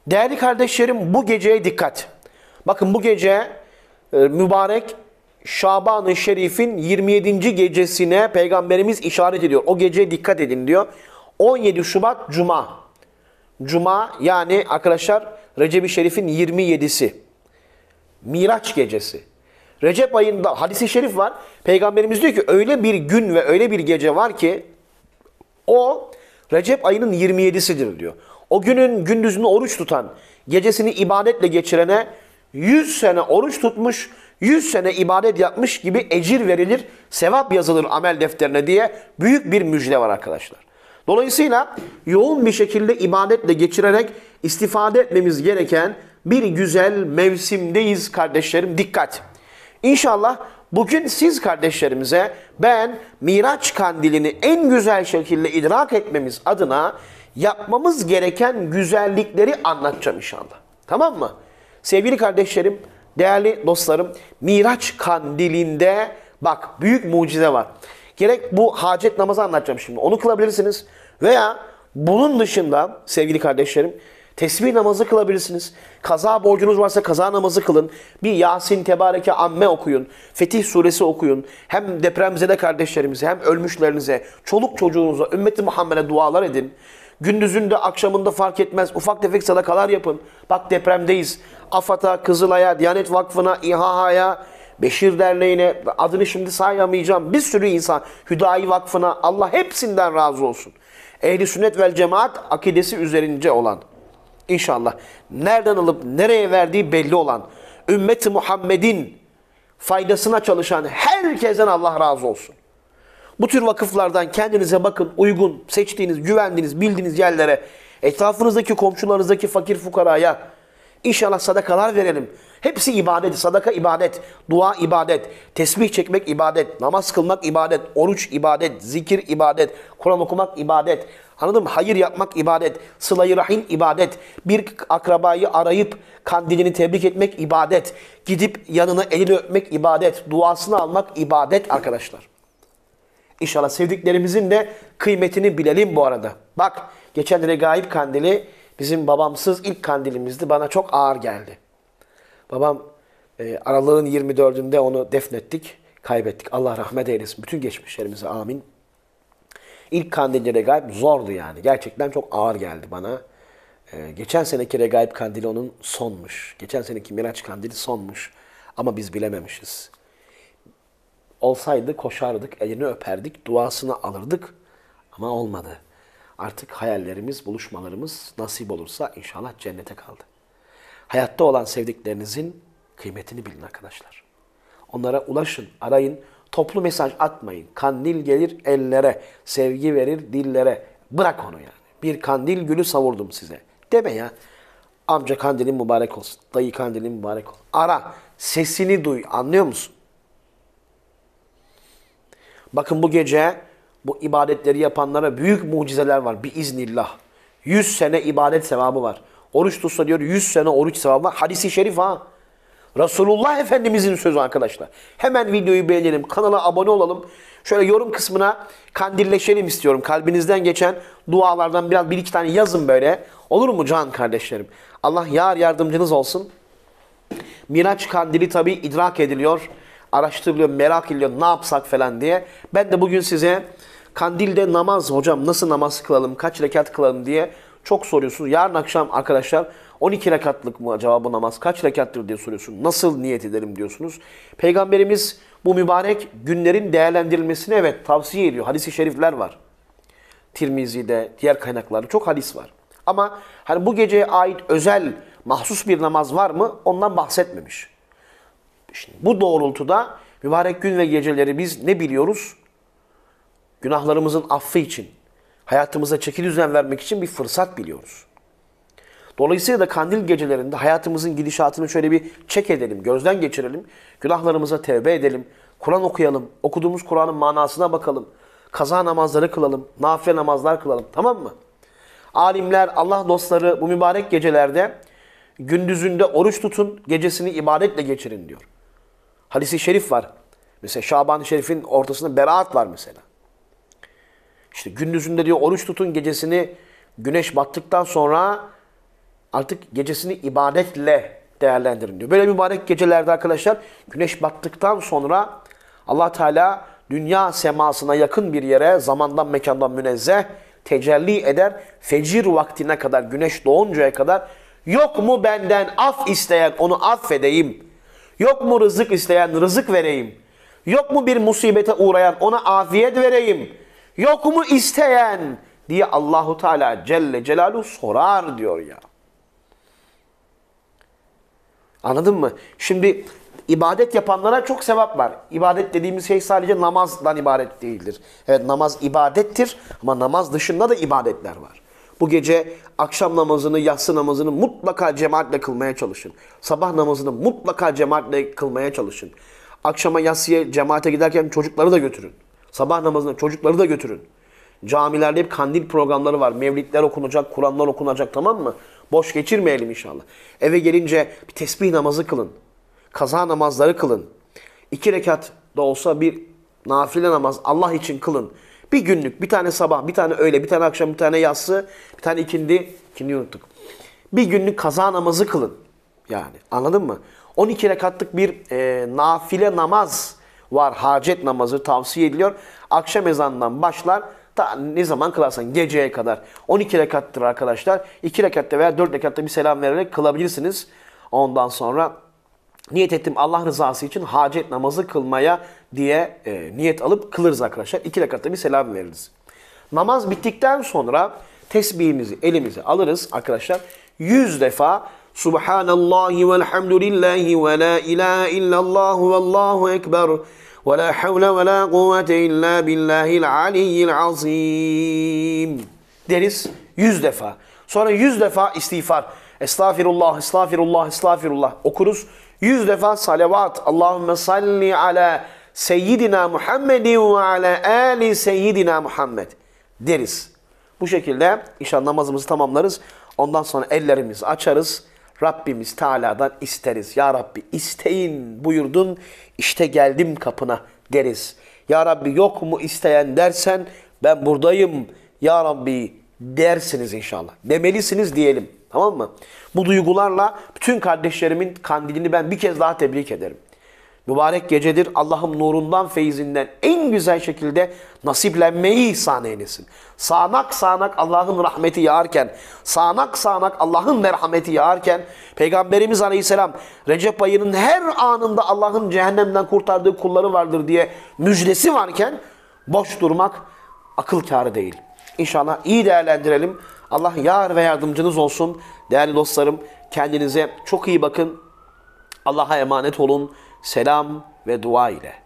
Değerli kardeşlerim, bu geceye dikkat. Bakın, bu gece mübarek Şaban-ı Şerif'in 27. gecesine Peygamberimiz işaret ediyor. O geceye dikkat edin diyor. 17 Şubat Cuma. Cuma, yani arkadaşlar Recep-i Şerif'in 27'si. Miraç gecesi. Recep ayında hadis-i şerif var. Peygamberimiz diyor ki öyle bir gün ve öyle bir gece var ki o Recep ayının 27'sidir diyor. O günün gündüzünü oruç tutan, gecesini ibadetle geçirene 100 sene oruç tutmuş, 100 sene ibadet yapmış gibi ecir verilir, sevap yazılır amel defterine diye büyük bir müjde var arkadaşlar. Dolayısıyla yoğun bir şekilde ibadetle geçirerek istifade etmemiz gereken bir güzel mevsimdeyiz kardeşlerim. Dikkat! İnşallah bugün siz kardeşlerimize ben Miraç kandilini en güzel şekilde idrak etmemiz adına yapmamız gereken güzellikleri anlatacağım inşallah. Tamam mı? Sevgili kardeşlerim, değerli dostlarım, Miraç kandilinde bak büyük mucize var. Gerek bu hacet namazı anlatacağım şimdi. Onu kılabilirsiniz. Veya bunun dışında sevgili kardeşlerim tesbih namazı kılabilirsiniz. Kaza borcunuz varsa kaza namazı kılın. Bir Yasin, Tebareke, Amme okuyun. Fetih suresi okuyun. Hem depremzede kardeşlerimize hem ölmüşlerinize, çoluk çocuğunuza, ümmeti Muhammed'e dualar edin. Gündüzünde, akşamında fark etmez. Ufak tefek sadakalar yapın. Bak depremdeyiz. AFAD'a, Kızılay'a, Diyanet Vakfı'na, İHA'ya, Beşir Derneği'ne, adını şimdi sayamayacağım. Bir sürü insan, Hüdayi Vakfı'na, Allah hepsinden razı olsun. Ehli sünnet vel cemaat akidesi üzerince olan, İnşallah nereden alıp nereye verdiği belli olan, ümmeti Muhammed'in faydasına çalışan herkesten Allah razı olsun. Bu tür vakıflardan kendinize bakın, uygun, seçtiğiniz, güvendiğiniz, bildiğiniz yerlere, etrafınızdaki komşularınızdaki fakir fukaraya İnşallah sadakalar verelim. Hepsi ibadet, sadaka ibadet, dua ibadet, tesbih çekmek ibadet, namaz kılmak ibadet, oruç ibadet, zikir ibadet, Kur'an okumak ibadet. Anladın mı? Hayır yapmak ibadet, sıla-i rahim ibadet, bir akrabayı arayıp kandilini tebrik etmek ibadet, gidip yanına elini öpmek ibadet, duasını almak ibadet arkadaşlar. İnşallah sevdiklerimizin de kıymetini bilelim bu arada. Bak, geçen Regaib kandili bizim babamsız ilk kandilimizdi. Bana çok ağır geldi. Babam aralığın 24'ünde onu defnettik, kaybettik. Allah rahmet eylesin bütün geçmişlerimize, amin. İlk kandilli Regaib zordu yani. Gerçekten çok ağır geldi bana. Geçen seneki Regaib kandili onun sonmuş. Geçen seneki Miraç kandili sonmuş. Ama biz bilememişiz. Olsaydı koşardık, elini öperdik, duasını alırdık. Ama olmadı. Artık hayallerimiz, buluşmalarımız nasip olursa inşallah cennete kaldı. Hayatta olan sevdiklerinizin kıymetini bilin arkadaşlar. Onlara ulaşın, arayın, toplu mesaj atmayın. Kandil gelir ellere, sevgi verir dillere. Bırak onu yani. Bir kandil gülü savurdum size. Deme ya. Amca kandilin mübarek olsun, dayı kandilin mübarek olsun. Ara, sesini duy, anlıyor musun? Bakın bu gece bu ibadetleri yapanlara büyük mucizeler var biiznillah. 100 sene ibadet sevabı var. Oruç tutsa diyor 100 sene oruç sevabı var. Hadis-i şerif ha. Resulullah Efendimizin sözü arkadaşlar. Hemen videoyu beğenelim, kanala abone olalım. Şöyle yorum kısmına kandilleşelim istiyorum. Kalbinizden geçen dualardan biraz bir iki tane yazın böyle. Olur mu can kardeşlerim? Allah yar yardımcınız olsun. Miraç kandili tabi idrak ediliyor, araştırılıyor, merak ediliyor ne yapsak falan diye. Ben de bugün size kandilde namaz hocam nasıl namaz kılalım, kaç rekat kılalım diye çok soruyorsunuz. Yarın akşam arkadaşlar 12 rekatlık mı acaba bu namaz, kaç rekattır diye soruyorsunuz. Nasıl niyet edelim diyorsunuz. Peygamberimiz bu mübarek günlerin değerlendirilmesini evet tavsiye ediyor. Hadis-i şerifler var. Tirmizi'de, diğer kaynaklarda çok hadis var. Ama hani bu geceye ait özel, mahsus bir namaz var mı? Ondan bahsetmemiş. Şimdi bu doğrultuda mübarek gün ve geceleri biz ne biliyoruz? Günahlarımızın affı için, hayatımıza çekidüzen vermek için bir fırsat biliyoruz. Dolayısıyla da kandil gecelerinde hayatımızın gidişatını şöyle bir check edelim, gözden geçirelim. Günahlarımıza tevbe edelim, Kur'an okuyalım, okuduğumuz Kur'an'ın manasına bakalım. Kaza namazları kılalım, nafile namazlar kılalım, tamam mı? Alimler, Allah dostları bu mübarek gecelerde gündüzünde oruç tutun, gecesini ibadetle geçirin diyor. Hadis-i şerif var. Mesela Şaban-ı Şerif'in ortasında beraat var mesela. İşte gündüzünde diyor oruç tutun, gecesini güneş battıktan sonra Artık gecesini ibadetle değerlendirin diyor. Böyle mübarek gecelerde arkadaşlar güneş battıktan sonra Allah Teala dünya semasına yakın bir yere zamandan mekandan münezzeh tecelli eder. Fecir vaktine kadar, güneş doğuncaya kadar yok mu benden af isteyen onu affedeyim. Yok mu rızık isteyen rızık vereyim. Yok mu bir musibete uğrayan ona afiyet vereyim. Yok mu isteyen diye Allahu Teala Celle Celaluhu sorar diyor ya. Anladın mı? Şimdi ibadet yapanlara çok sevap var. İbadet dediğimiz şey sadece namazdan ibaret değildir. Evet, namaz ibadettir ama namaz dışında da ibadetler var. Bu gece akşam namazını, yatsı namazını mutlaka cemaatle kılmaya çalışın. Sabah namazını mutlaka cemaatle kılmaya çalışın. Akşama yatsıya cemaate giderken çocukları da götürün. Sabah namazına çocukları da götürün. Camilerde hep kandil programları var. Mevlidler okunacak, Kur'anlar okunacak, tamam mı? Boş geçirmeyelim inşallah. Eve gelince bir tesbih namazı kılın. Kaza namazları kılın. 2 rekat da olsa bir nafile namaz Allah için kılın. Bir günlük, bir tane sabah, bir tane öğle, bir tane akşam, bir tane yatsı, bir tane ikindi unuttuk. Bir günlük kaza namazı kılın. Yani anladın mı? 12 rekatlık bir nafile namaz var. Hacet namazı tavsiye ediliyor. Akşam ezanından başlar. Ta ne zaman kılarsan geceye kadar. 12 rekattır arkadaşlar. 2 rekatta veya 4 rekatta bir selam vererek kılabilirsiniz. Ondan sonra niyet ettim Allah rızası için hacet namazı kılmaya diye niyet alıp kılırız arkadaşlar. 2 rekatta bir selam veririz. Namaz bittikten sonra tesbihimizi elimize alırız arkadaşlar. 100 defa Subhanallahi velhamdülillahi ve la ilahe illallah ve allahu ekber ve la havle ve la kuvvete illa billahil aliyyil azim deriz 100 defa. Sonra 100 defa istiğfar. Estağfirullah, estağfirullah, estağfirullah okuruz. 100 defa salavat. Allahümme salli ala seyyidina Muhammedin ve ala ali seyyidina Muhammed deriz. Bu şekilde inşallah namazımızı tamamlarız. Ondan sonra ellerimizi açarız. Rabbimiz Teala'dan isteriz. Ya Rabbi isteyin buyurdun, işte geldim kapına deriz. Ya Rabbi yok mu isteyen dersen ben buradayım. Ya Rabbi dersiniz inşallah. Demelisiniz diyelim. Tamam mı? Bu duygularla bütün kardeşlerimin kandilini ben bir kez daha tebrik ederim. Mübarek gecedir. Allah'ım nurundan, feyzinden en güzel şekilde nasiplenmeyi ihsan eylesin. Sağanak sağanak Allah'ın rahmeti yağarken, sağanak sağanak Allah'ın merhameti yağarken, Peygamberimiz Aleyhisselam Recep ayının her anında Allah'ın cehennemden kurtardığı kulları vardır diye müjdesi varken boş durmak akıl kârı değil. İnşallah iyi değerlendirelim. Allah yar ve yardımcınız olsun. Değerli dostlarım, kendinize çok iyi bakın. Allah'a emanet olun. Selam ve dua ile.